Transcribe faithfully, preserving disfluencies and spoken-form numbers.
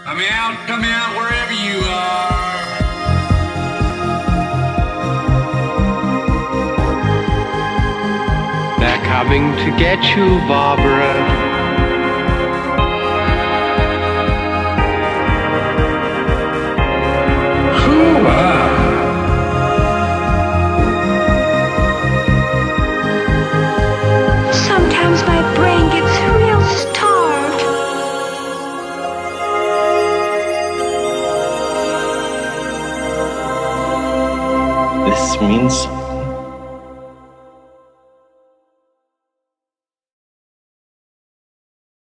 Come out, come out, wherever you are. They're coming to get you, Barbara. Sometimes my brain gets real starved. This means